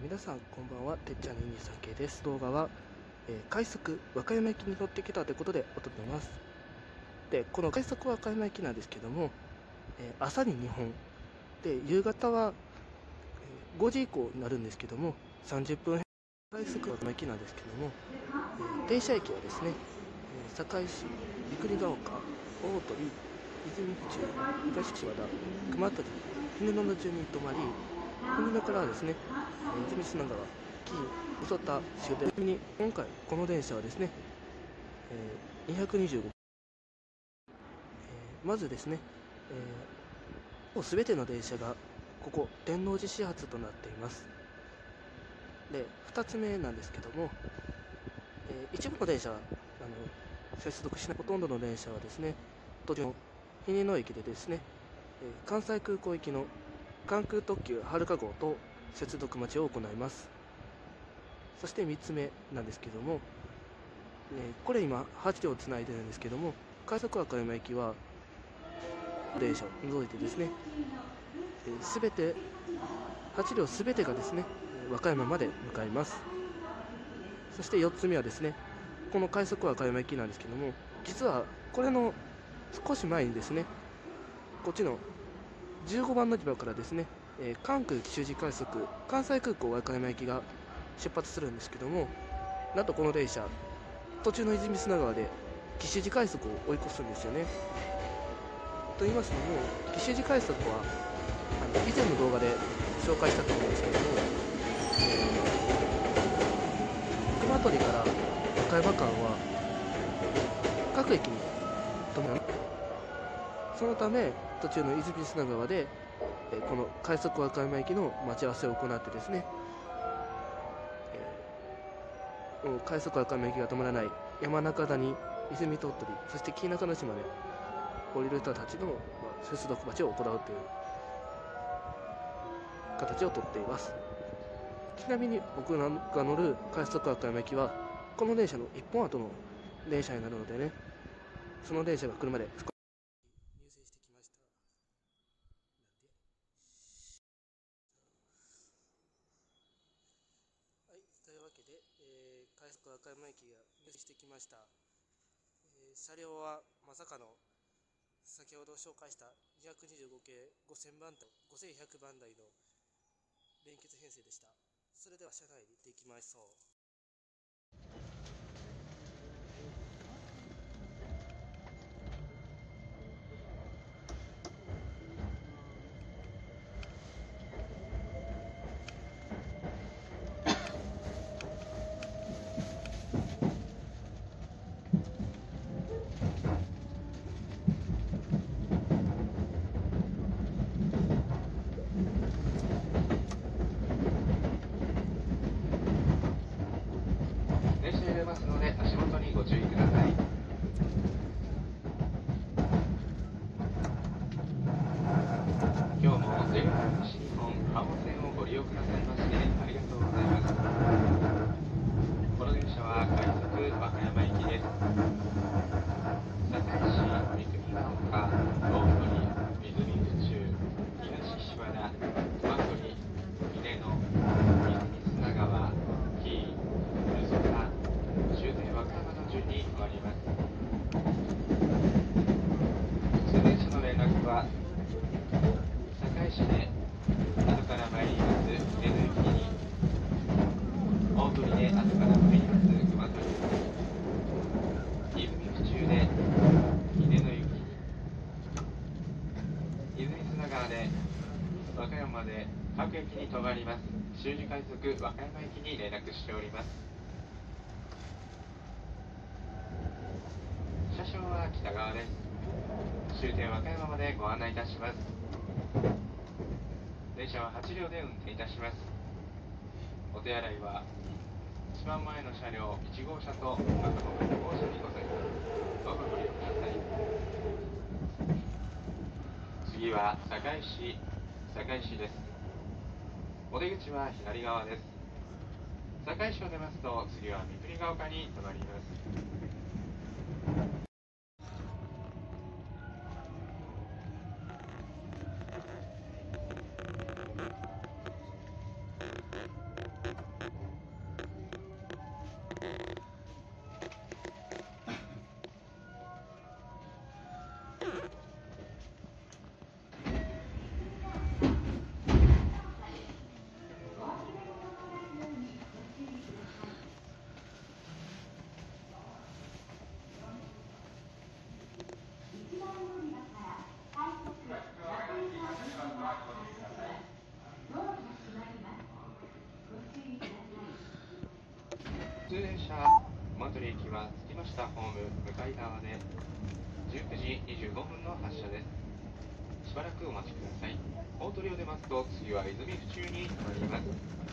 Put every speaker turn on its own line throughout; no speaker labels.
皆さんこんばんは、てっちゃん223系です。動画は、快速和歌山駅に乗ってきたということでお届けします。で、この快速和歌山駅なんですけども、朝に2本で、夕方は、5時以降になるんですけども、30分快速和歌山駅なんですけども、停車駅はですね、堺市、三国ヶ丘、大鳥、泉府中、東岸和田、熊取、姫野の順に止まり、姫野からはですね、泉砂川、紀伊、細田、終点に、今回この電車はですね、225、まずですね、すべての電車がここ天王寺始発となっています。で、2つ目なんですけども、一部の電車は接続しないほとんどの電車はですね、途中の日根野駅でですね、関西空港行きの関空特急はるか号と接続待ちを行います。そして3つ目なんですけども、これ今8両つないでるんですけども、快速和歌山駅は電車を除いてですね、すべて8両すべてがですね和歌山まで向かいます。そして4つ目はですね、この快速和歌山駅なんですけども、実はこれの少し前にですね、こっちの15番乗り場からですね、関空紀州路快速関西空港和歌山行きが出発するんですけども、なんとこの電車途中の泉砂川で紀州路快速を追い越すんですよね。と言いますのも、紀州路快速は以前の動画で紹介したと思うんですけども、熊取から和歌山間は各駅に止まる。そのため途中の泉砂川でこの快速和歌山駅の待ち合わせを行ってですね、快速和歌山駅が止まらない山中谷、泉鳥取、そして紀伊中之島で降りる人たちの接続待ちを行うという形をとっています。ちなみに僕が乗る快速和歌山駅はこの電車の1本後の電車になるのでね、その電車が来るまで少し入線してきました。はい、というわけで、快速和歌山駅が入線してきました。車両はまさかの先ほど紹介した225系5000番台5100番台の連結編成でした。それでは車内に行っていきましょう。
電車揺れますので足元にご注意ください。今日も JR 西日本阪本線をご利用くださいましてありがとうございます。この電車は快速和歌山行きです。堺市三国ヶ丘、大鳥、泉府中、東岸和田、熊取、秀野、泉砂川、紀伊、嘘田、終点和歌山の順に終わります。普通電車の連絡は堺市で後から参ります秀野行きに、大鳥で後から参ります熊取、泉府中で秀野行きに、泉砂川で和歌山まで各駅に停まります終時快速和歌山駅に連絡しております。車掌は北側です。終点和歌山までご案内いたします。電車は8両で運転いたします。お手洗いは一番前の車両1号車と中の6号車にございます。どうぞご利用ください。次は堺市です。お出口は左側です。堺市を出ますと次は三国ヶ丘に停まります。 通電車馬取駅は着きましたホーム向かい側で19時25分の発車です。しばらくお待ちください。大鳥を出ますと次は泉府中に停まります。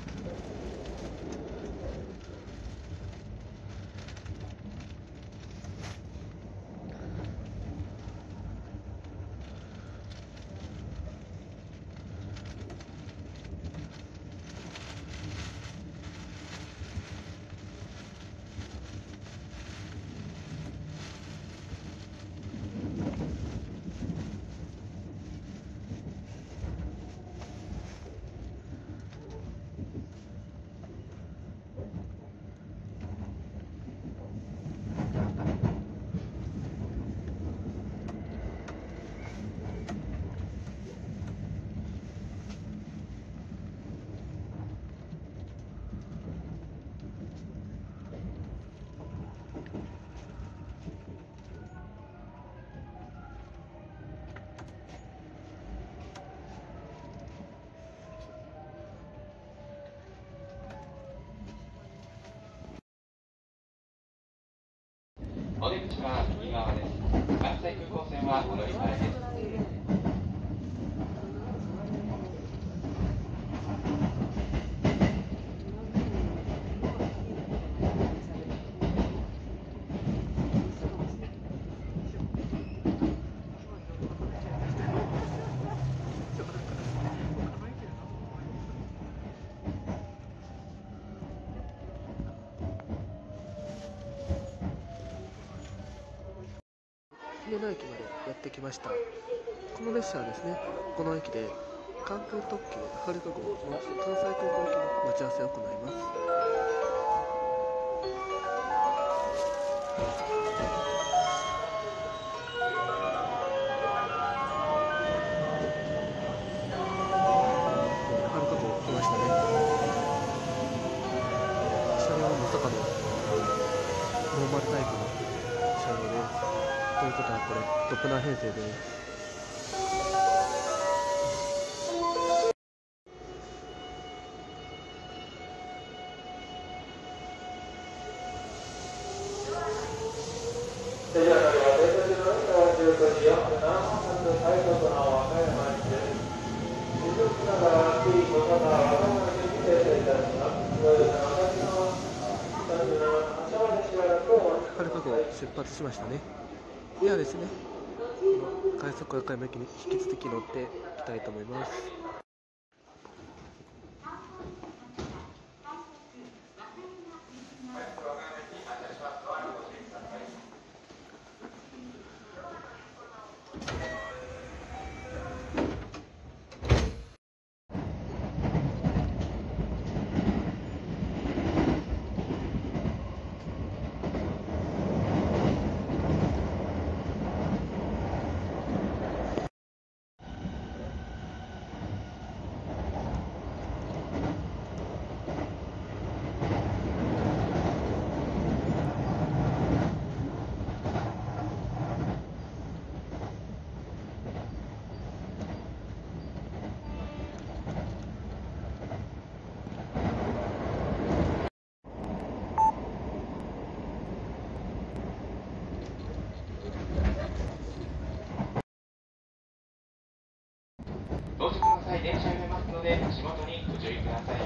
お出口は右側です。関西空港線はお乗り換えです。
姫野駅までやってきました。この列車はですね、この駅で関空特急はるか号の関西空港行きの待ち合わせを行います。はるか号来ましたね。車両はまさかのノーマルタイプの車両です。ということはこれドプナー編成です。はるか号出発しましたね。ではですね、快速和歌山駅に引き続き乗っていきたいと思います。
到着の際電車を入れますので足元にご注意ください。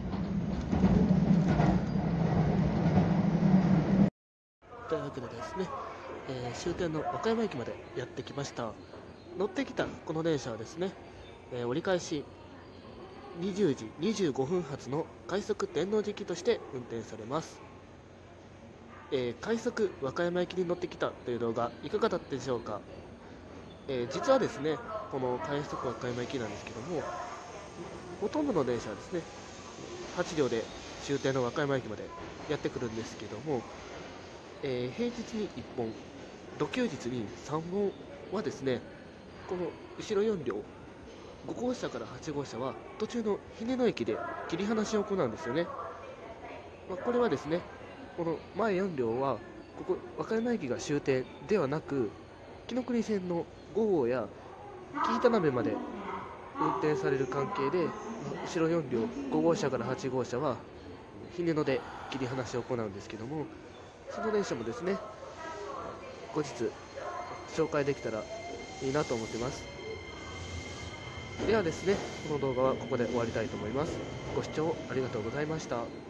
というわけでですね、終点の和歌山駅までやってきました。乗ってきたこの電車はですね、折り返し20時25分発の快速天王寺行きとして運転されます。快速和歌山駅に乗ってきたという動画いかがだったでしょうか。実はですね、この快速和歌山駅なんですけども、ほとんどの電車はですね、8両で終点の和歌山駅までやってくるんですけども、平日に1本、土休日に3本はですね、この後ろ4両、5号車から8号車は途中の日根野駅で切り離しを行うんですよね。これはですね、この前4両はここ和歌山駅が終点ではなく、紀ノ国線の5号や紀伊田辺まで運転される関係で、後ろ4両5号車から8号車はひねので切り離しを行うんですけども、その電車もですね後日紹介できたらいいなと思ってます。ではですね、この動画はここで終わりたいと思います。ご視聴ありがとうございました。